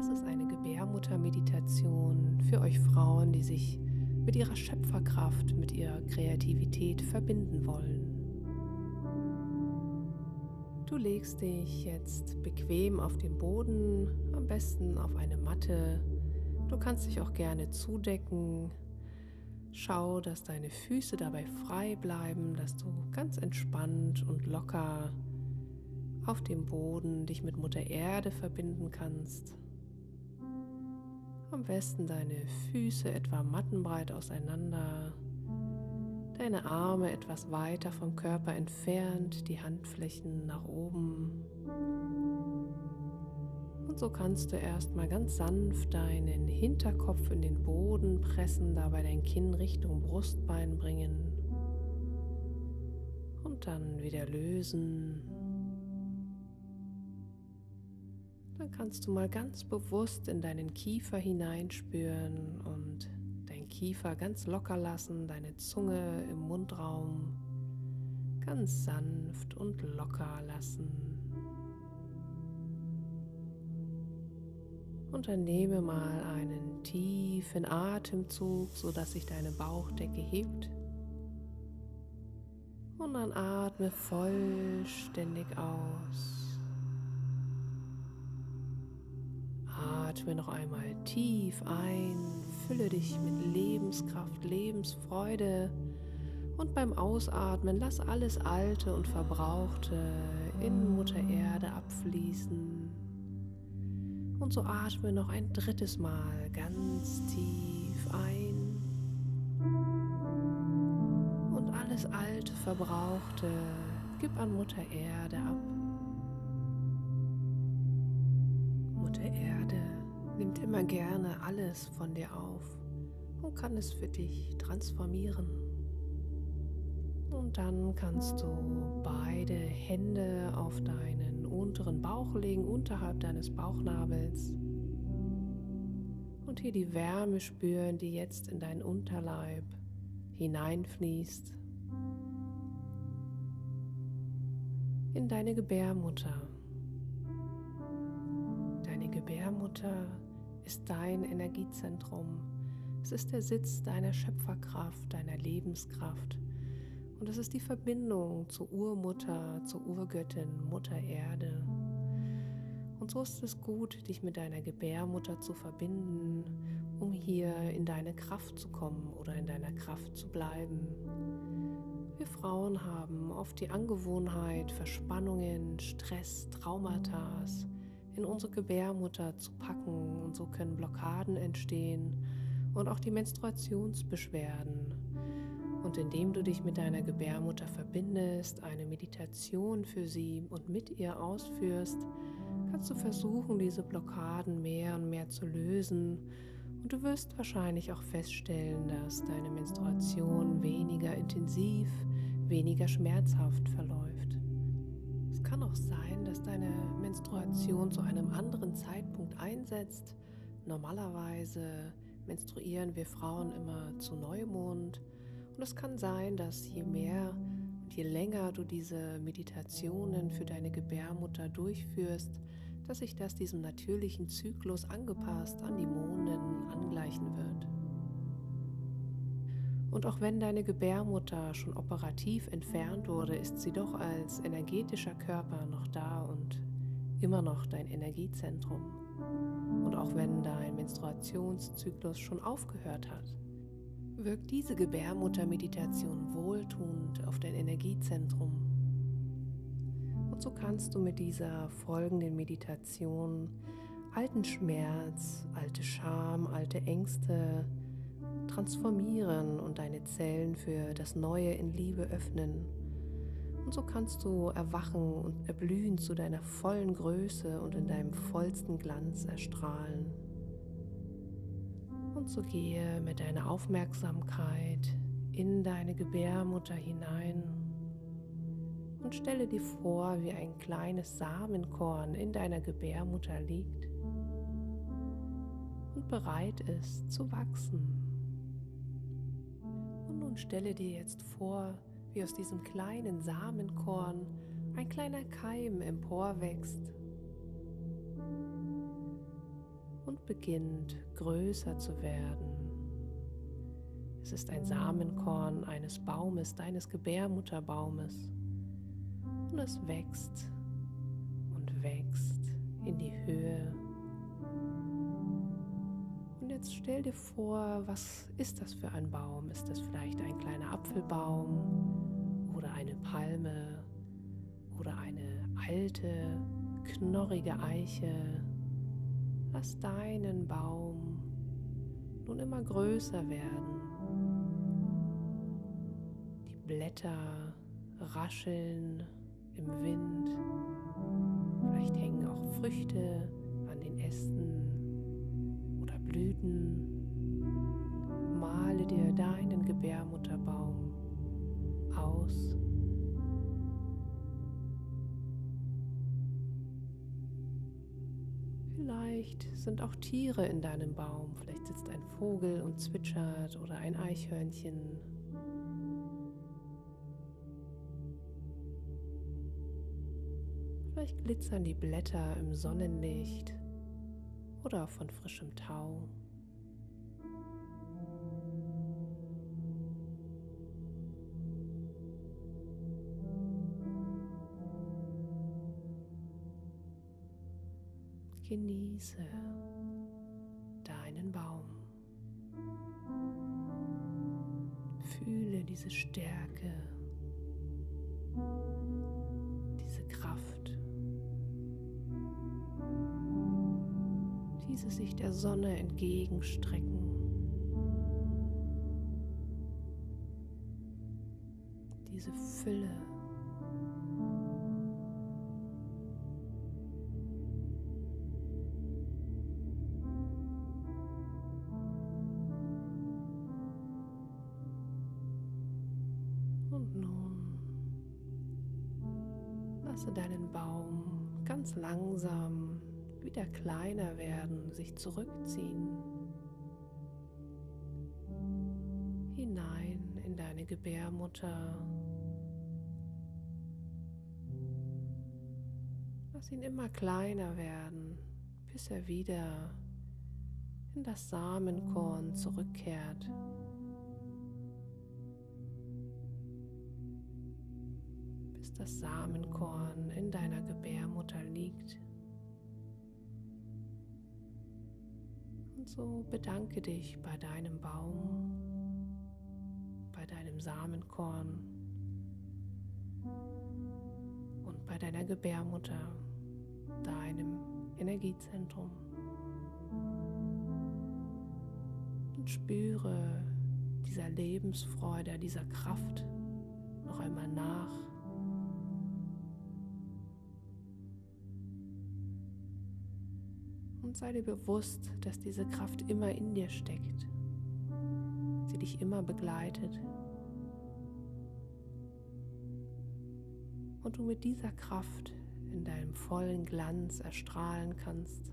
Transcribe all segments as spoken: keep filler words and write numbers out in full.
ist eine Gebärmuttermeditation für euch Frauen, die sich mit ihrer Schöpferkraft, mit ihrer Kreativität verbinden wollen. Du legst dich jetzt bequem auf den Boden, am besten auf eine Matte. Du kannst dich auch gerne zudecken. Schau, dass deine Füße dabei frei bleiben, dass du ganz entspannt und locker auf dem Boden dich mit Mutter Erde verbinden kannst. Am besten deine Füße etwa mattenbreit auseinander, deine Arme etwas weiter vom Körper entfernt, die Handflächen nach oben. Und so kannst du erstmal ganz sanft deinen Hinterkopf in den Boden pressen, dabei dein Kinn Richtung Brustbein bringen und dann wieder lösen. Dann kannst du mal ganz bewusst in deinen Kiefer hineinspüren und dein Kiefer ganz locker lassen, deine Zunge im Mundraum ganz sanft und locker lassen. Und dann nehme mal einen tiefen Atemzug, sodass sich deine Bauchdecke hebt. Und dann atme vollständig aus. Atme noch einmal tief ein, fülle dich mit Lebenskraft, Lebensfreude und beim Ausatmen lass alles Alte und Verbrauchte in Mutter Erde abfließen. Und so atme noch ein drittes Mal ganz tief ein und alles Alte, Verbrauchte gib an Mutter Erde ab. Mutter Erde nimmt immer gerne alles von dir auf und kann es für dich transformieren. Und dann kannst du beide Hände auf deinen unteren Bauch legen, unterhalb deines Bauchnabels. Und hier die Wärme spüren, die jetzt in deinen Unterleib hineinfließt. In deine Gebärmutter. Deine Gebärmutter ist dein Energiezentrum. Es ist der Sitz deiner Schöpferkraft, deiner Lebenskraft. Und es ist die Verbindung zur Urmutter, zur Urgöttin, Mutter Erde. Und so ist es gut, dich mit deiner Gebärmutter zu verbinden, um hier in deine Kraft zu kommen oder in deiner Kraft zu bleiben. Wir Frauen haben oft die Angewohnheit, Verspannungen, Stress, Traumata in unsere Gebärmutter zu packen, und so können Blockaden entstehen und auch die Menstruationsbeschwerden. Und indem du dich mit deiner Gebärmutter verbindest, eine Meditation für sie und mit ihr ausführst, kannst du versuchen, diese Blockaden mehr und mehr zu lösen. Und du wirst wahrscheinlich auch feststellen, dass deine Menstruation weniger intensiv, weniger schmerzhaft verläuft. Es kann auch sein, dass deine Menstruation zu einem anderen Zeitpunkt einsetzt. Normalerweise menstruieren wir Frauen immer zu Neumond. Und es kann sein, dass je mehr und je länger du diese Meditationen für deine Gebärmutter durchführst, dass sich das diesem natürlichen Zyklus angepasst an die Monden angleichen wird. Und auch wenn deine Gebärmutter schon operativ entfernt wurde, ist sie doch als energetischer Körper noch da und immer noch dein Energiezentrum. Und auch wenn dein Menstruationszyklus schon aufgehört hat, wirkt diese Gebärmuttermeditation wohltuend auf dein Energiezentrum. Und so kannst du mit dieser folgenden Meditation alten Schmerz, alte Scham, alte Ängste transformieren und deine Zellen für das Neue in Liebe öffnen. Und so kannst du erwachen und erblühen zu deiner vollen Größe und in deinem vollsten Glanz erstrahlen. Und so gehe mit deiner Aufmerksamkeit in deine Gebärmutter hinein und stelle dir vor, wie ein kleines Samenkorn in deiner Gebärmutter liegt und bereit ist zu wachsen. Und nun stelle dir jetzt vor, wie aus diesem kleinen Samenkorn ein kleiner Keim emporwächst. und beginnt größer zu werden. Es ist ein Samenkorn eines Baumes, deines Gebärmutterbaumes. Und es wächst und wächst in die Höhe. Und jetzt stell dir vor, was ist das für ein Baum? Ist das vielleicht ein kleiner Apfelbaum oder eine Palme oder eine alte, knorrige Eiche? Lass deinen Baum nun immer größer werden. Die Blätter rascheln im Wind. Vielleicht hängen auch Früchte an den Ästen oder Blüten. Male dir deinen Gebärmutterbaum aus. Vielleicht sind auch Tiere in deinem Baum. Vielleicht sitzt ein Vogel und zwitschert oder ein Eichhörnchen. Vielleicht glitzern die Blätter im Sonnenlicht oder von frischem Tau. Genieße deinen Baum. Fühle diese Stärke, diese Kraft, dieses sich der Sonne entgegenstrecken. Diese Fülle. Und nun lasse deinen Baum ganz langsam wieder kleiner werden, sich zurückziehen, hinein in deine Gebärmutter. Lass ihn immer kleiner werden, bis er wieder in das Samenkorn zurückkehrt. Bis das Samenkorn in deiner Gebärmutter liegt. Und so bedanke dich bei deinem Baum, bei deinem Samenkorn und bei deiner Gebärmutter, deinem Energiezentrum. Und spüre dieser Lebensfreude, dieser Kraft noch einmal nach. Und sei dir bewusst, dass diese Kraft immer in dir steckt. Sie dich immer begleitet. Und du mit dieser Kraft in deinem vollen Glanz erstrahlen kannst.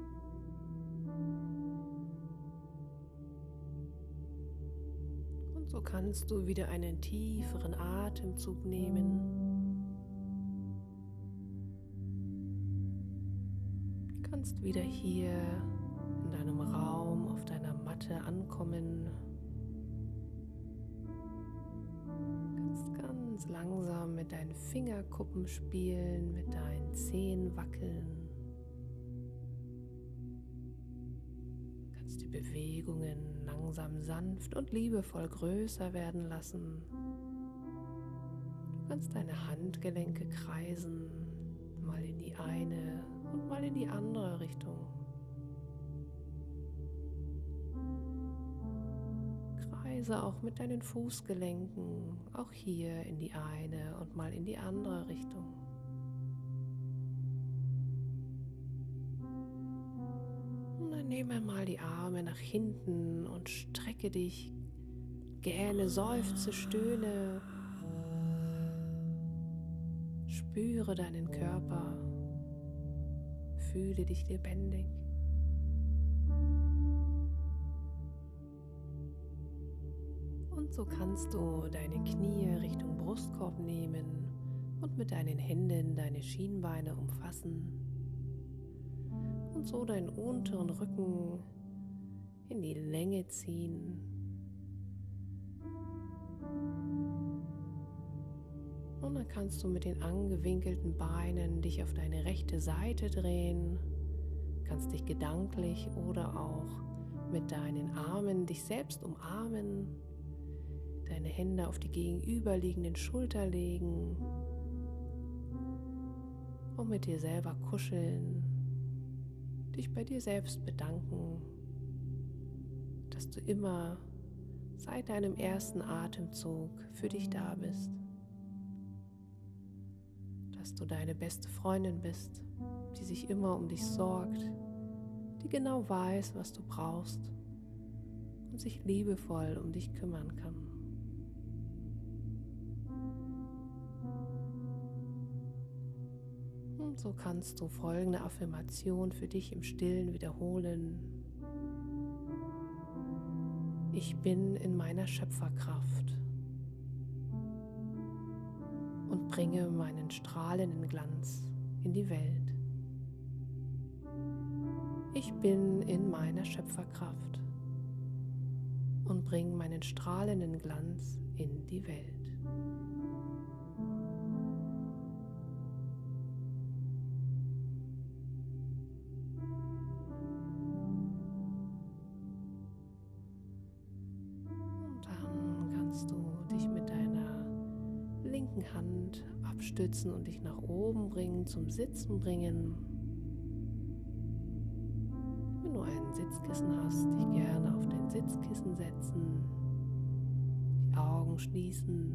Und so kannst du wieder einen tieferen Atemzug nehmen. Kannst wieder hier in deinem Raum auf deiner Matte ankommen. Kannst ganz langsam mit deinen Fingerkuppen spielen, mit deinen Zehen wackeln. Kannst die Bewegungen langsam sanft und liebevoll größer werden lassen. Du kannst deine Handgelenke kreisen, mal in die eine und mal in die andere Richtung. Kreise auch mit deinen Fußgelenken, auch hier in die eine und mal in die andere Richtung. Und dann nehme mal die Arme nach hinten und strecke dich, gähne, seufze, stöhne. Spüre deinen Körper. Fühle dich lebendig. Und so kannst du deine Knie Richtung Brustkorb nehmen und mit deinen Händen deine Schienbeine umfassen. Und und so deinen unteren Rücken in die Länge ziehen. Und dann kannst du mit den angewinkelten Beinen dich auf deine rechte Seite drehen, kannst dich gedanklich oder auch mit deinen Armen dich selbst umarmen, deine Hände auf die gegenüberliegenden Schulter legen und mit dir selber kuscheln, dich bei dir selbst bedanken, dass du immer seit deinem ersten Atemzug für dich da bist. Dass du deine beste Freundin bist, die sich immer um dich sorgt, die genau weiß, was du brauchst und sich liebevoll um dich kümmern kann. Und so kannst du folgende Affirmation für dich im Stillen wiederholen. Ich bin in meiner Schöpferkraft und bringe meinen strahlenden Glanz in die Welt. Ich bin in meiner Schöpferkraft und bringe meinen strahlenden Glanz in die Welt. Und dann kannst du dich mit deiner linken Hand abstützen und dich nach oben bringen, zum Sitzen bringen. Wenn du ein Sitzkissen hast, dich gerne auf dein Sitzkissen setzen, die Augen schließen,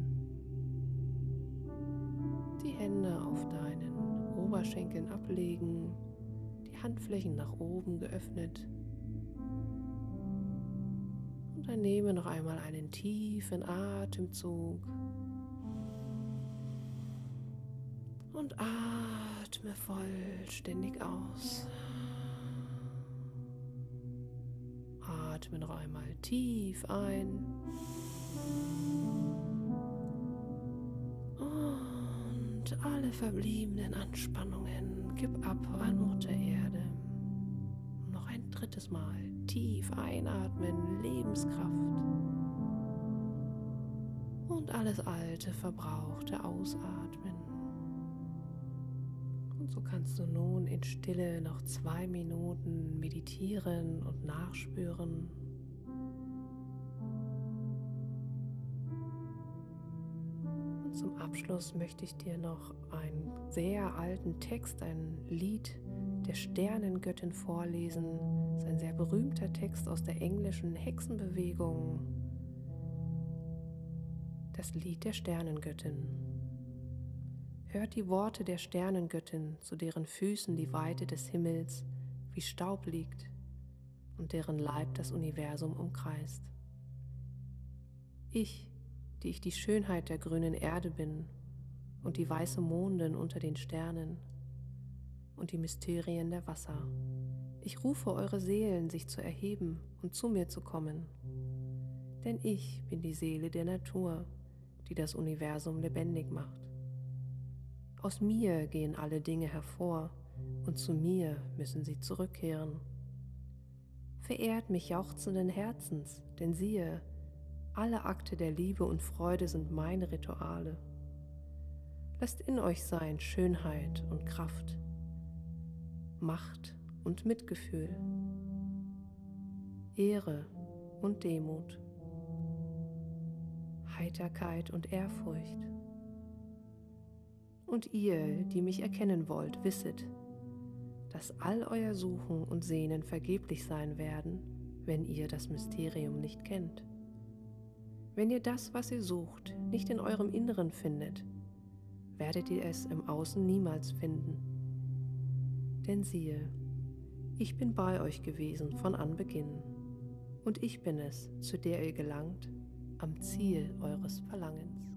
die Hände auf deinen Oberschenkeln ablegen, die Handflächen nach oben geöffnet. Und dann nehme noch einmal einen tiefen Atemzug und atme vollständig aus. Atme noch einmal tief ein und alle verbliebenen Anspannungen gib ab an Mutter Erde. Noch ein drittes Mal tief einatmen, Lebenskraft und alles alte, verbrauchte ausatmen. Und so kannst du nun in Stille noch zwei Minuten meditieren und nachspüren. Und zum Abschluss möchte ich dir noch einen sehr alten Text, ein Lied der Sternengöttin vorlesen. Das ist ein sehr berühmter Text aus der englischen Hexenbewegung. Das Lied der Sternengöttin. Hört die Worte der Sternengöttin, zu deren Füßen die Weite des Himmels wie Staub liegt und deren Leib das Universum umkreist. Ich, die ich die Schönheit der grünen Erde bin und die weiße Mondin unter den Sternen und die Mysterien der Wasser. Ich rufe eure Seelen, sich zu erheben und zu mir zu kommen, denn ich bin die Seele der Natur, die das Universum lebendig macht. Aus mir gehen alle Dinge hervor und zu mir müssen sie zurückkehren. Verehrt mich jauchzenden Herzens, denn siehe, alle Akte der Liebe und Freude sind meine Rituale. Lasst in euch sein Schönheit und Kraft, Macht und Mitgefühl, Ehre und Demut, Heiterkeit und Ehrfurcht. Und ihr, die mich erkennen wollt, wisset, dass all euer Suchen und Sehnen vergeblich sein werden, wenn ihr das Mysterium nicht kennt. Wenn ihr das, was ihr sucht, nicht in eurem Inneren findet, werdet ihr es im Außen niemals finden. Denn siehe, ich bin bei euch gewesen von Anbeginn, und ich bin es, zu der ihr gelangt, am Ziel eures Verlangens.